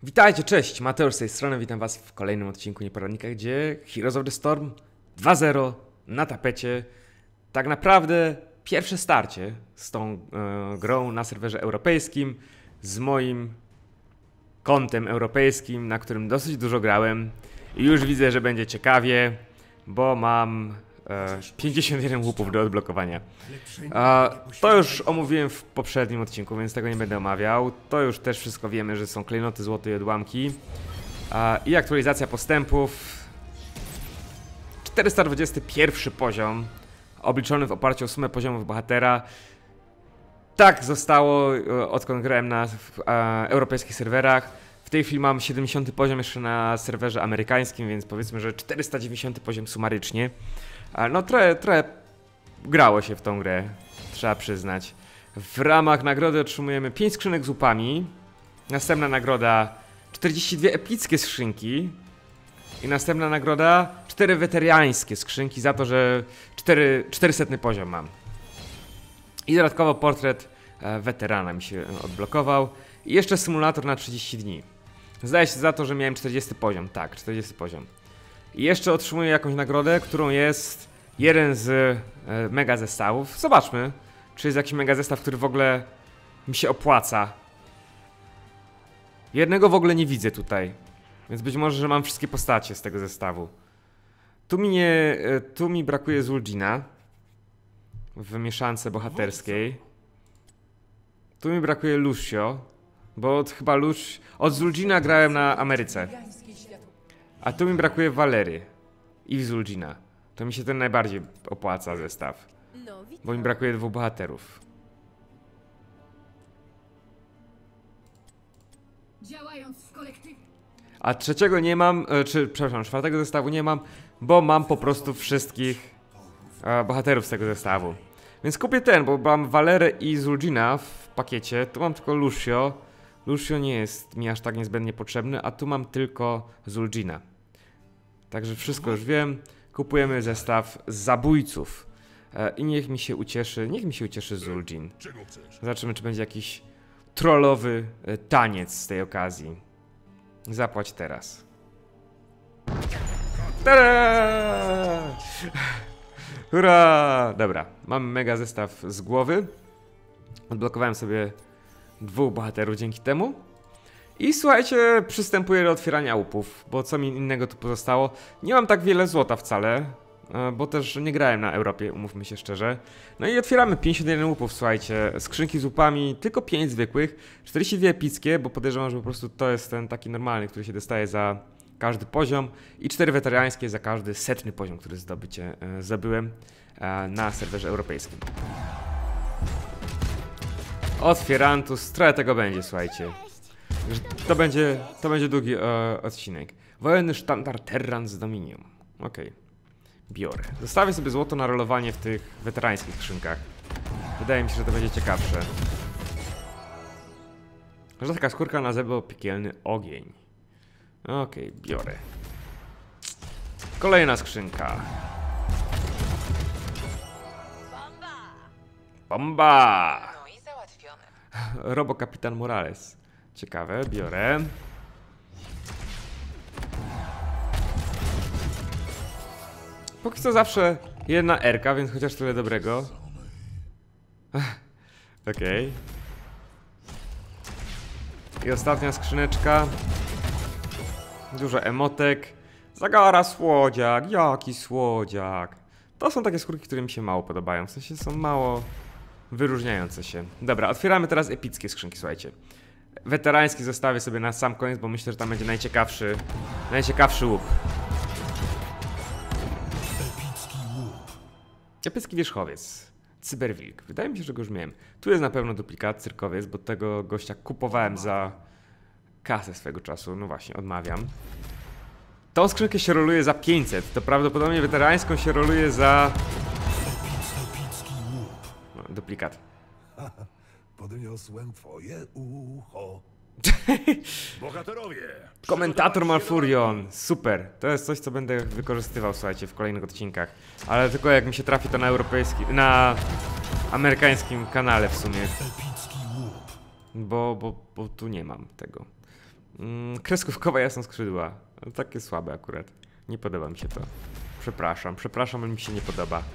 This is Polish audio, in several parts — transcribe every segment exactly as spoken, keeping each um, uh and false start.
Witajcie, cześć, Mateusz z tej strony, witam was w kolejnym odcinku Nieporadnika, gdzie Heroes of the Storm dwa zero na tapecie. Tak naprawdę pierwsze starcie z tą e, grą na serwerze europejskim, z moim kontem europejskim, na którym dosyć dużo grałem i już widzę, że będzie ciekawie, bo mam e, pięćdziesiąt jeden łupów do odblokowania. E, to już omówiłem w poprzednim odcinku, więc tego nie będę omawiał. To już też wszystko wiemy, że są klejnoty, złote i odłamki. E, I aktualizacja postępów. czterysta dwudziesty pierwszy poziom, obliczony w oparciu o sumę poziomów bohatera. Tak zostało, odkąd grałem na e, europejskich serwerach. W tej chwili mam siedemdziesiąty poziom jeszcze na serwerze amerykańskim, więc powiedzmy, że czterysta dziewięćdziesiąty poziom sumarycznie. E, no trochę, trochę grało się w tą grę, trzeba przyznać. W ramach nagrody otrzymujemy pięć skrzynek z łupami. Następna nagroda czterdzieści dwie epickie skrzynki. I następna nagroda cztery weteriańskie skrzynki za to, że czterysta poziom mam. I dodatkowo portret e, weterana mi się odblokował. I jeszcze symulator na trzydzieści dni. Zdaje się za to, że miałem czterdziesty poziom. Tak, czterdziesty poziom. I jeszcze otrzymuję jakąś nagrodę, którą jest jeden z e, mega zestawów. Zobaczmy, czy jest jakiś mega zestaw, który w ogóle mi się opłaca. Jednego w ogóle nie widzę tutaj. Więc być może, że mam wszystkie postacie z tego zestawu. Tu mi nie... E, tu mi brakuje Zul'jina w mieszance bohaterskiej. Tu mi brakuje Lucio, bo od, chyba Lucio... Od Zul'jina grałem na Ameryce. A tu mi brakuje Valery i Zul'jina. To mi się ten najbardziej opłaca zestaw, bo mi brakuje dwóch bohaterów. Działając w kolektywie. A trzeciego nie mam, czy przepraszam, czwartego zestawu nie mam, bo mam po prostu wszystkich e, bohaterów z tego zestawu. Więc kupię ten, bo mam Valerę i Zul'jina w pakiecie. Tu mam tylko Lucio. Lucio nie jest mi aż tak niezbędnie potrzebny, a tu mam tylko Zul'jina. Także wszystko już wiem. Kupujemy zestaw zabójców. E, I niech mi się ucieszy, niech mi się ucieszy Zul'jin. Zobaczymy, czy będzie jakiś trollowy e, taniec z tej okazji. Zapłać teraz. Tada! Hurra! Dobra, mam mega zestaw z głowy. Odblokowałem sobie dwóch bohaterów dzięki temu. I słuchajcie, przystępuję do otwierania łupów, bo co mi innego tu pozostało. Nie mam tak wiele złota wcale, bo też nie grałem na Europie, umówmy się szczerze. No i otwieramy pięćdziesiąt jeden łupów, słuchajcie. Skrzynki z łupami, tylko pięć zwykłych, czterdzieści dwie epickie, bo podejrzewam, że po prostu to jest ten taki normalny, który się dostaje za każdy poziom. I cztery weteriańskie za każdy setny poziom, który zdobycie, e, zdobyłem e, na serwerze europejskim. Otwierantus, trochę tego będzie, słuchajcie. To będzie, to będzie długi e, odcinek. Wojenny sztandar Terran z Dominium. Okej. Okay. Biorę. Zostawię sobie złoto na rolowanie w tych weterańskich skrzynkach. Wydaje mi się, że to będzie ciekawsze. Rzadka skórka na zebo, piekielny ogień. Okej, okay, biorę. Kolejna skrzynka. Bomba! No i załatwione. Robokapitan Morales. Ciekawe, biorę. Póki co zawsze jedna erka, więc chociaż tyle dobrego. Okej. Okay. I ostatnia skrzyneczka. Dużo emotek. Zagara słodziak, jaki słodziak. To są takie skórki, które mi się mało podobają. W sensie są mało wyróżniające się. Dobra, otwieramy teraz epickie skrzynki, słuchajcie. Weterański zostawię sobie na sam koniec, bo myślę, że tam będzie najciekawszy Najciekawszy łup. Epicki wierzchowiec. Cyberwilk. Wydaje mi się, że go już miałem. Tu jest na pewno duplikat, cyrkowiec, bo tego gościa kupowałem za kasę swego czasu. No właśnie, odmawiam. Tą skrzynkę się roluje za pięćset. To prawdopodobnie weterańską się roluje za... No, duplikat. Podniosłem twoje ucho. Bohaterowie! Komentator Malfurion. Super. To jest coś, co będę wykorzystywał, słuchajcie, w kolejnych odcinkach. Ale tylko jak mi się trafi to na europejskim, na amerykańskim kanale w sumie. Bo, bo, bo tu nie mam tego. Mm, kreskówkowa jasnoskrzydła. Takie słabe akurat. Nie podoba mi się to. Przepraszam, przepraszam, ale mi się nie podoba.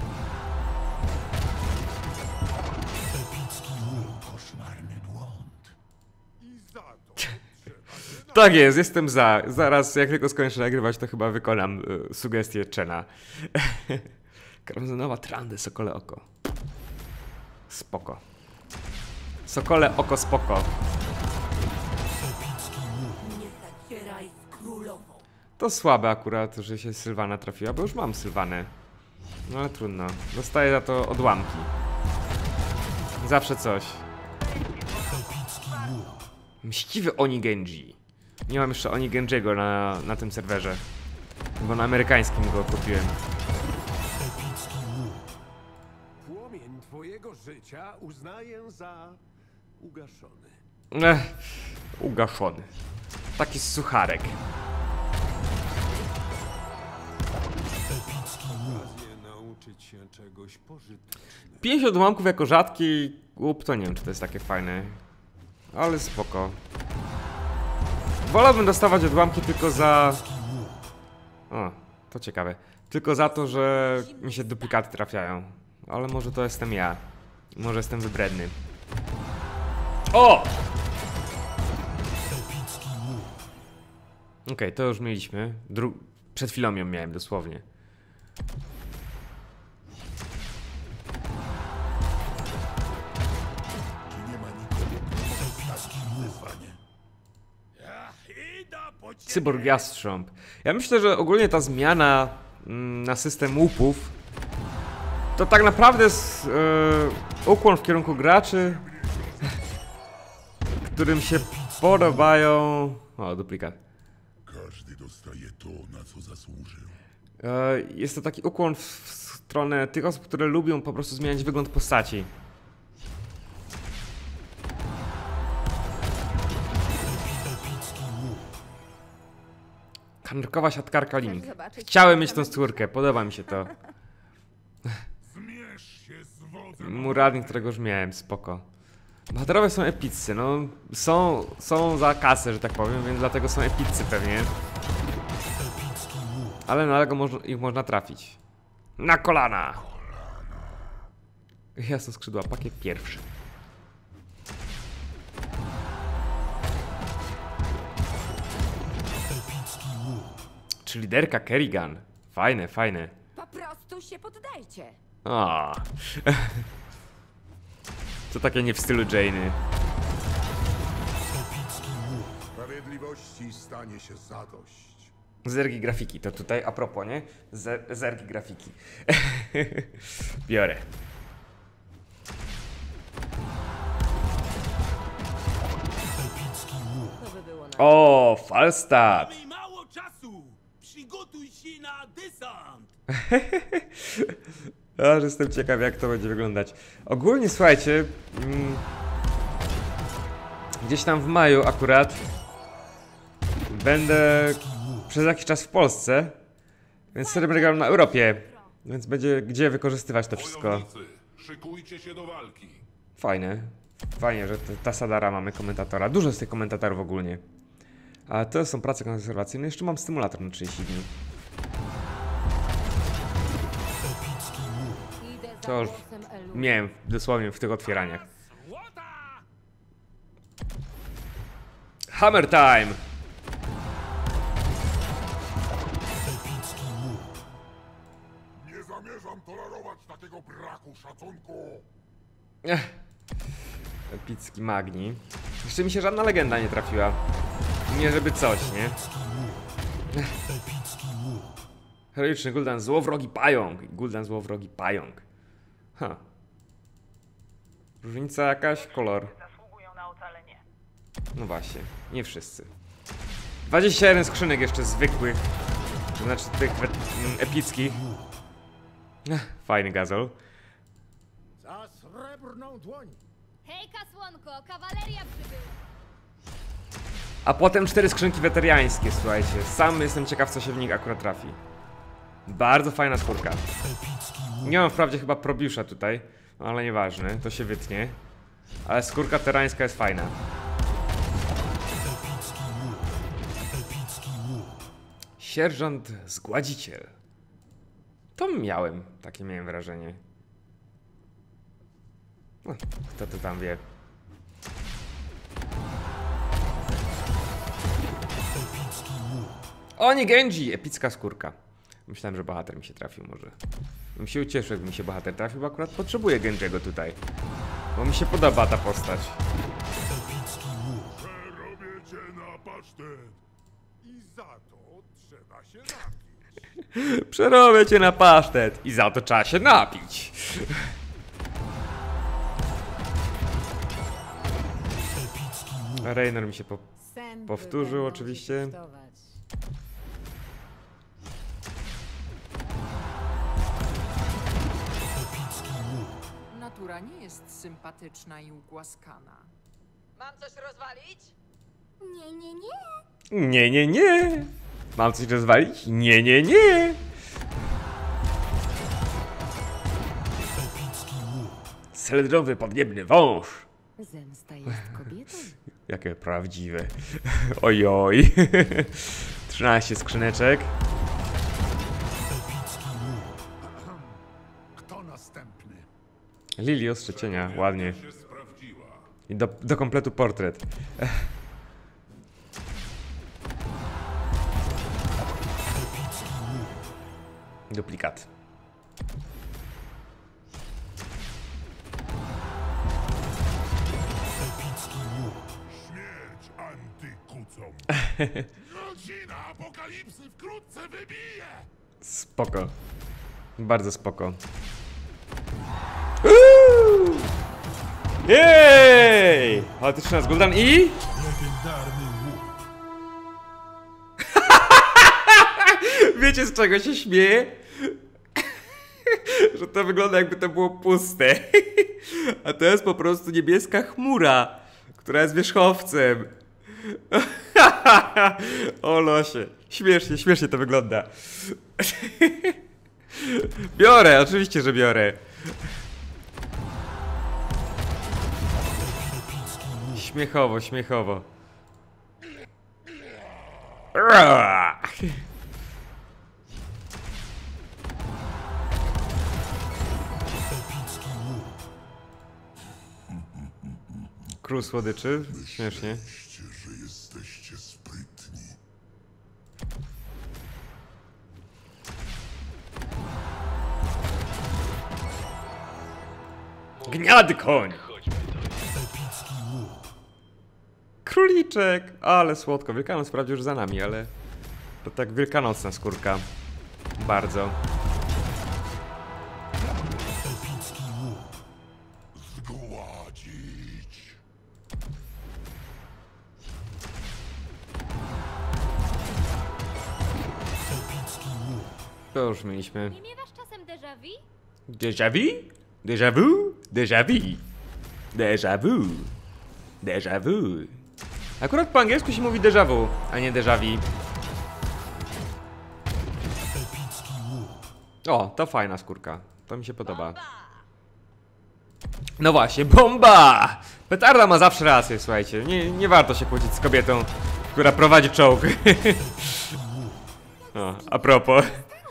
Koszmarny błąd. I za to trzeba Tak jest, jestem za. Zaraz, jak tylko skończę nagrywać, to chyba wykonam y, sugestię Chena. Kramzynowa Trandy, Sokole Oko. Spoko. Sokole Oko spoko. To słabe akurat, że się Sylwana trafiła, bo już mam Sylwanę. No ale trudno. Dostaję za to odłamki. Zawsze coś. Mściwy Oni Genji. Nie mam jeszcze Oni Genjiego na, na tym serwerze. Bo na amerykańskim go kupiłem. Płomień twojego życia uznaję za ugaszony. Ech, ugaszony. Taki sucharek. Okazję nauczyć się czegoś pożytecznego. pięć odłamków jako rzadki łup, to nie wiem, czy to jest takie fajne. Ale spoko. Wolałbym dostawać odłamki tylko za... O, to ciekawe. Tylko za to, że mi się duplikaty trafiają. Ale może to jestem ja. Może jestem wybredny. O! Okej, okay, to już mieliśmy. Dru... Przed chwilą ją miałem dosłownie. Cyborg Jastrząb. Ja myślę, że ogólnie ta zmiana mm, na system łupów to tak naprawdę jest yy, ukłon w kierunku graczy, którym się podobają... O, duplikat. Każdy dostaje to, na co zasłużył. Yy, jest to taki ukłon w, w stronę tych osób, które lubią po prostu zmieniać wygląd postaci. Kanarkowa siatkarka Link. Chciałem mieć tą skórkę, podoba mi się to. Zmierz się z wodzem. Muradnik, którego już miałem, spoko. Bohaterowie są epiccy, no są, są za kasę, że tak powiem, więc dlatego są epiccy pewnie. Ale na go można, ich można trafić. Na kolana! Jasno skrzydła, pakiet pierwszy. Czy liderka Kerrigan. Fajne, fajne. Po prostu się poddajcie. O. To takie nie w stylu Jane'y. Sprawiedliwości stanie się zadość. Zergi grafiki, to tutaj a propos, nie? Zer zergi grafiki. Biorę. To by było na... O, Falstad. Mamy mało czasu! Przygotuj się na desant! Aż jestem ciekaw, jak to będzie wyglądać. Ogólnie, słuchajcie, mm, gdzieś tam w maju akurat będę przez jakiś czas w Polsce, więc serwer gram na Europie, więc będzie gdzie wykorzystywać to wszystko. Wojownicy, szykujcie się do walki. Fajne. Fajnie, że t- ta Sadara mamy komentatora. Dużo z tych komentatorów ogólnie. A to są prace konserwacyjne. Jeszcze mam stymulator na trzydzieści dni. Idę za To już głosem Elu. miałem dosłownie w tych otwieraniach. Łota! Hammer time! Nie zamierzam tolerować takiego braku szacunku. Ech. Epicki Magni. Jeszcze mi się żadna legenda nie trafiła. Nie żeby coś, nie? Ech. Heroiczny Gul'dan złowrogi pająk. Gul'dan złowrogi pająk. Ha. Różnica jakaś? Kolor. Zasługują na ocalenie. No właśnie, nie wszyscy. dwadzieścia jeden skrzynek jeszcze zwykłych. To znaczy tych mm, epickich. Ech, fajny gazol. Za srebrną dłoń. Hejka, słonko, kawaleria przybyła. A potem cztery skrzynki weteriańskie, słuchajcie. Sam jestem ciekaw, co się w nich akurat trafi. Bardzo fajna skórka. Nie mam wprawdzie chyba probiusza tutaj, ale nieważne, to się wytnie. Ale skórka terańska jest fajna. Sierżant Zgładziciel. To miałem, takie miałem wrażenie. No, kto to tam wie? O, nie Genji! Epicka skórka. Myślałem, że bohater mi się trafił może. Bym się ucieszył, jakby mi się bohater trafił, bo akurat potrzebuję Genjiego tutaj. Bo mi się podoba ta postać. Przerobię cię na pasztet. I za to trzeba się napić. Przerobię cię na pasztet i za to trzeba się napić. Reynor mi się po... Sen Powtórzył będą oczywiście. się kosztować. Natura nie jest sympatyczna i ugłaskana. Mam coś rozwalić? Nie, nie, nie. Nie, nie, nie. Mam coś rozwalić? Nie, nie, nie. Sledrowy podniebny wąż. Zemsta jest kobietą. Jakie prawdziwe. Ojoj. trzynaście skrzyneczek. Kto następny? Lili Ostrzecienia, ładnie. się sprawdziła. I do, do kompletu portret. Duplikat. Śmierć antykucom. Rodzina apokalipsy wkrótce wybije. Spoko. Bardzo spoko. Uuu! Jej! Chaotyczna z Gul'dan i... Legendarny łuk. Wiecie, z czego się śmieję? Że to wygląda, jakby to było puste. A to jest po prostu niebieska chmura, która jest wierzchowcem. O losie. Śmiesznie, śmiesznie to wygląda. Biorę, oczywiście, że biorę. Śmiechowo, śmiechowo. Król słodyczy, śmiesznie. Myślcie, że jesteście sprytni. Gniady koń! Króliczek! Ale słodko. Wielkanoc wprawdzie już za nami, ale to tak wielkanocna skórka. Bardzo. Zgładzić. To już mieliśmy. Nie miewasz czasem déjà vu? Déjà vu? Déjà vu? Déjà vu? Déjà vu? Déjà vu? Akurat po angielsku się mówi déjà vu, a nie déjà vu. O, to fajna skórka. To mi się podoba. No właśnie, bomba! Petarda ma zawsze rację, słuchajcie. Nie, nie warto się kłócić z kobietą, która prowadzi czołg. O, a propos.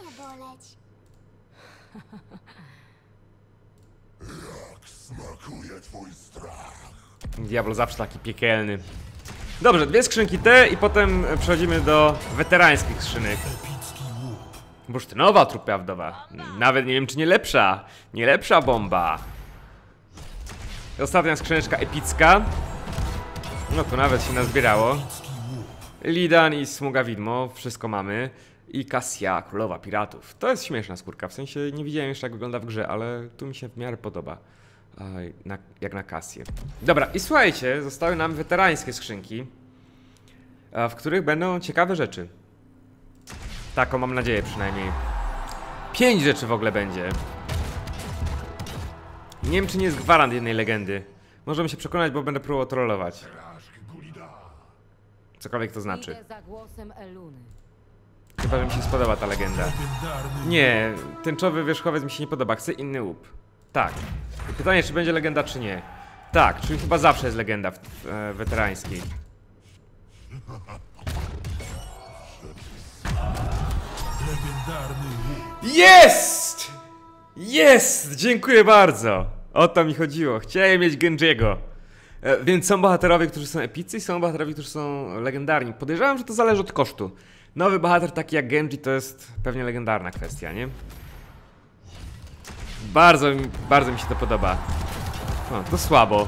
Smakuje twój strach. Diablo zawsze taki piekielny. Dobrze, dwie skrzynki te i potem przechodzimy do weterańskich skrzynek. Bursztynowa trupia wdowa. Nawet nie wiem, czy nie lepsza. Nie lepsza bomba. Ostatnia skrzyneczka epicka. No tu nawet się nazbierało. Lidan i Smuga Widmo, wszystko mamy. I Cassia, królowa piratów. To jest śmieszna skórka, w sensie nie widziałem jeszcze, jak wygląda w grze, ale tu mi się w miarę podoba. Na, jak na Cassię. Dobra, i słuchajcie, zostały nam weterańskie skrzynki, w których będą ciekawe rzeczy. Taką mam nadzieję przynajmniej. Pięć rzeczy w ogóle będzie. Nie wiem, czy nie jest gwarant jednej legendy. Możemy się przekonać, bo będę próbował trollować. Cokolwiek to znaczy. Idę za głosem Eluny. Chyba, że mi się spodoba ta legenda. Nie, tęczowy wierzchowiec mi się nie podoba. Chcę inny łup. Tak. I pytanie, czy będzie legenda, czy nie. Tak, czyli chyba zawsze jest legenda w, w e, weterańskiej. Jest! Jest! Dziękuję bardzo! O to mi chodziło. Chciałem mieć Genjiego. E, więc są bohaterowie, którzy są epicy i są bohaterowie, którzy są legendarni. Podejrzewam, że to zależy od kosztu. Nowy bohater taki jak Genji to jest pewnie legendarna kwestia, nie? Bardzo, mi- bardzo mi się to podoba. O, to słabo.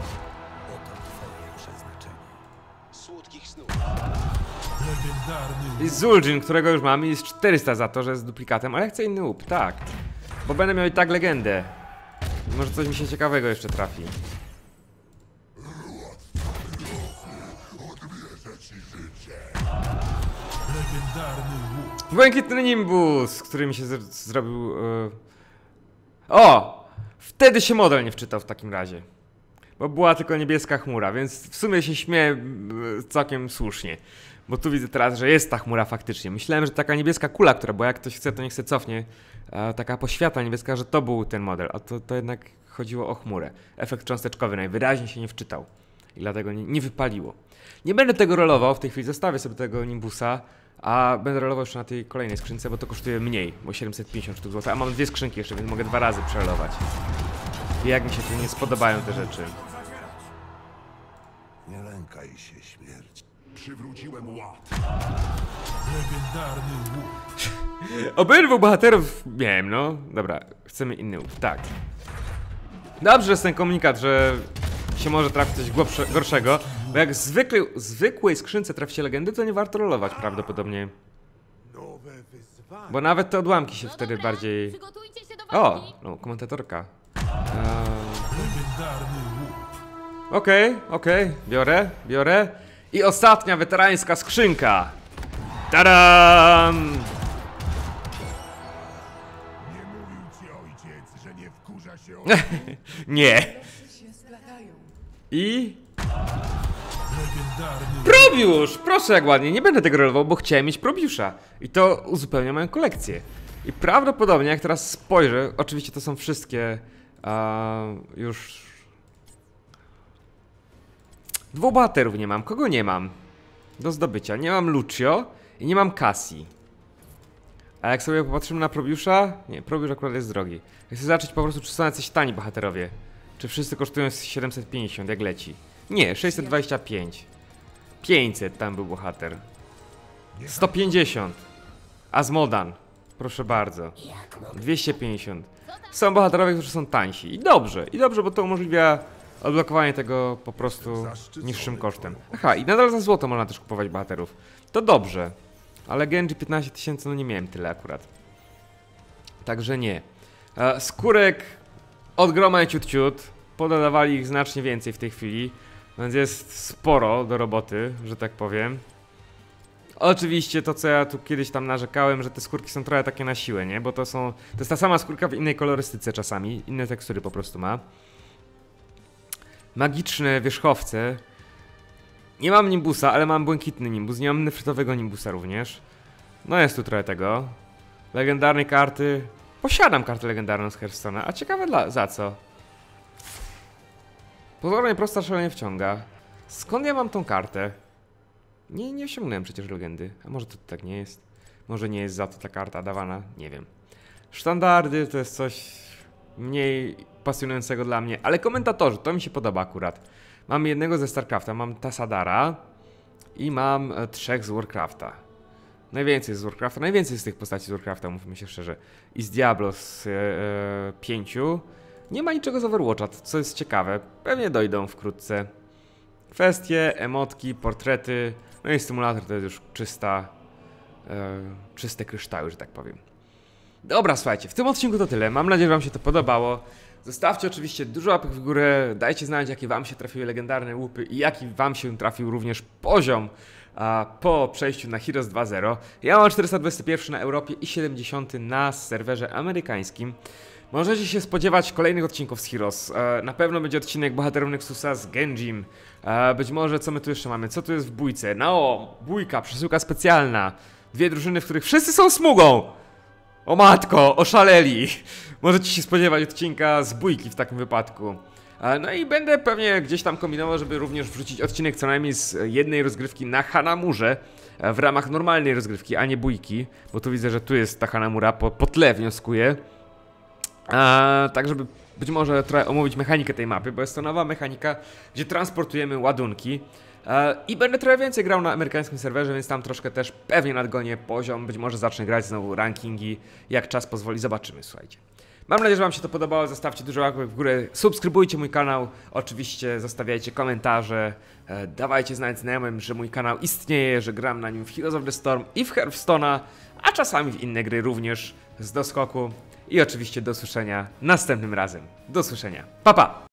I Zul'jin, którego już mam, jest czterysta za to, że jest duplikatem, ale ja chcę inny łup, tak. Bo będę miał i tak legendę. Może coś mi się ciekawego jeszcze trafi. Błękitny Nimbus, który mi się z- zrobił... Yy... O! Wtedy się model nie wczytał w takim razie. Bo była tylko niebieska chmura, więc w sumie się śmieję yy, całkiem słusznie. Bo tu widzę teraz, że jest ta chmura faktycznie. Myślałem, że taka niebieska kula, która, bo jak ktoś chce, to niech se cofnie. E, taka poświata niebieska, że to był ten model, a to, to jednak chodziło o chmurę. Efekt cząsteczkowy najwyraźniej się nie wczytał. I dlatego nie, nie wypaliło. Nie będę tego rolował, w tej chwili zostawię sobie tego Nimbusa, a będę rolował jeszcze na tej kolejnej skrzynce, bo to kosztuje mniej, bo siedemset pięćdziesiąt sztuk złota, a mam dwie skrzynki jeszcze, więc mogę dwa razy przelować. I jak mi się tu nie spodobają te rzeczy. Nie lękaj się śmierci. Przywróciłem ład. Obydwu bohaterów miałem, no. Dobra, chcemy inny łup, tak. Dobrze, że jest ten komunikat, że się może trafić coś głupsze, gorszego, bo jak zwykle, zwykłej skrzynce traficie legendy, to nie warto rolować prawdopodobnie. Nowe wyzwanie. Bo nawet te odłamki się No wtedy dobra, bardziej... Przygotujcie się do O! walki. No, komentatorka. Eee... Okej, okej, biorę, biorę. I ostatnia weterańska skrzynka. Tadam! Nie mówił ci ojciec, że nie wkurza się o... Nie. I... Probiusz! Proszę jak ładnie, nie będę tego rolował, bo chciałem mieć Probiusza. I to uzupełnia moją kolekcję. I prawdopodobnie, jak teraz spojrzę, oczywiście to są wszystkie a, już... Dwóch bohaterów nie mam. Kogo nie mam? Do zdobycia. Nie mam Lucio i nie mam Cassie. A jak sobie popatrzymy na Probiusza... Nie, Probiusz akurat jest drogi. Ja chcę zobaczyć po prostu, czy są jacyś tani bohaterowie. Czy wszyscy kosztują siedemset pięćdziesiąt, jak leci. Nie, sześćset dwadzieścia pięć. pięćset tam był bohater. sto pięćdziesiąt. Azmodan. Proszę bardzo. dwieście pięćdziesiąt. Są bohaterowie, którzy są tańsi. I dobrze, i dobrze, bo to umożliwia odblokowanie tego po prostu niższym kosztem. Aha, i nadal za złoto można też kupować bohaterów. To dobrze. Ale Genji piętnaście tysięcy, no nie miałem tyle akurat. Także nie. E, skórek od groma i ciut ciut. Pododawali ich znacznie więcej w tej chwili. Więc jest sporo do roboty, że tak powiem. Oczywiście to, co ja tu kiedyś tam narzekałem, że te skórki są trochę takie na siłę, nie? Bo to są... To jest ta sama skórka w innej kolorystyce czasami. Inne tekstury po prostu ma. Magiczne wierzchowce. Nie mam Nimbusa, ale mam błękitny Nimbus. Nie mam nefrytowego Nimbusa również. No jest tu trochę tego. Legendarne karty. Posiadam kartę legendarną z Hearthstone'a, a ciekawe dla, za co. Pozornie prosta, szalenie wciąga. Skąd ja mam tą kartę? Nie, nie osiągnąłem przecież legendy. A może to tak nie jest? Może nie jest za to ta karta dawana? Nie wiem. Sztandardy to jest coś mniej pasjonującego dla mnie, ale komentatorzy, to mi się podoba akurat. Mam jednego ze StarCrafta, mam Tassadara i mam e, trzech z Warcrafta. Najwięcej z Warcrafta, najwięcej z tych postaci z Warcrafta, mówmy się szczerze. I z Diablo z e, e, pięciu. Nie ma niczego z Overwatcha, co jest ciekawe. Pewnie dojdą wkrótce. Kwestie, emotki, portrety. No i symulator to jest już czysta, e, czyste kryształy, że tak powiem. Dobra, słuchajcie, w tym odcinku to tyle. Mam nadzieję, że wam się to podobało. Zostawcie oczywiście dużo łapek w górę. Dajcie znać, jakie wam się trafiły legendarne łupy i jaki wam się trafił również poziom a, po przejściu na Heroes dwa zero. Ja mam czterysta dwadzieścia jeden na Europie i siedemdziesiąty na serwerze amerykańskim. Możecie się spodziewać kolejnych odcinków z Heroes. E, na pewno będzie odcinek Bohaterów Nexusa z Genjim. E, być może, co my tu jeszcze mamy? Co tu jest w bójce? No, bójka, przesyłka specjalna. Dwie drużyny, w których wszyscy są smugą. O matko, oszaleli. Możecie się spodziewać odcinka z bójki w takim wypadku. E, no i będę pewnie gdzieś tam kombinował, żeby również wrzucić odcinek co najmniej z jednej rozgrywki na Hanamurze. w ramach normalnej rozgrywki, a nie bójki, bo tu widzę, że tu jest ta Hanamura, po, po tle wnioskuję. A, tak, żeby być może trochę omówić mechanikę tej mapy, bo jest to nowa mechanika, gdzie transportujemy ładunki. E, I będę trochę więcej grał na amerykańskim serwerze, więc tam troszkę też pewnie nadgonię poziom, być może zacznę grać znowu rankingi, jak czas pozwoli, zobaczymy, słuchajcie. Mam nadzieję, że wam się to podobało, zostawcie dużo łapek w górę, subskrybujcie mój kanał, oczywiście zostawiajcie komentarze, e, dawajcie znać znajomym, że mój kanał istnieje, że gram na nim w Heroes of the Storm i w Hearthstone'a, a czasami w inne gry również z doskoku i oczywiście do usłyszenia następnym razem. Do usłyszenia, pa pa!